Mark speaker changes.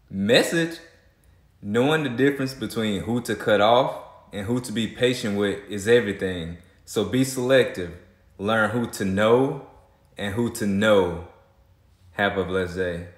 Speaker 1: Message: knowing the difference between who to cut off and who to be patient with is everything. So be selective. Learn who to know and who to know. Have a blessed day.